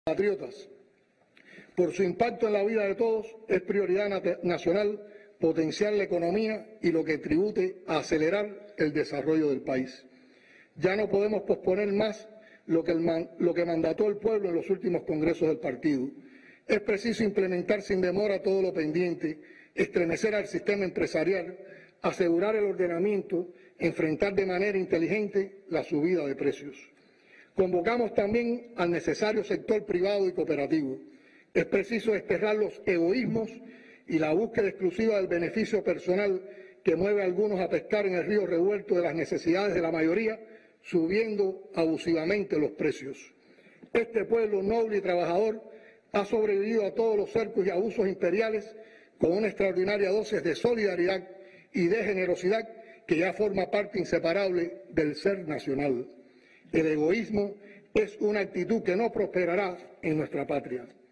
Patriotas, por su impacto en la vida de todos, es prioridad nacional potenciar la economía y lo que tribute a acelerar el desarrollo del país. Ya no podemos posponer más lo que mandató el pueblo en los últimos congresos del partido. Es preciso implementar sin demora todo lo pendiente, estremecer al sistema empresarial, asegurar el ordenamiento, enfrentar de manera inteligente la subida de precios. Convocamos también al necesario sector privado y cooperativo. Es preciso desterrar los egoísmos y la búsqueda exclusiva del beneficio personal que mueve a algunos a pescar en el río revuelto de las necesidades de la mayoría, subiendo abusivamente los precios. Este pueblo noble y trabajador ha sobrevivido a todos los cercos y abusos imperiales con una extraordinaria dosis de solidaridad y de generosidad que ya forma parte inseparable del ser nacional. El egoísmo es una actitud que no prosperará en nuestra patria.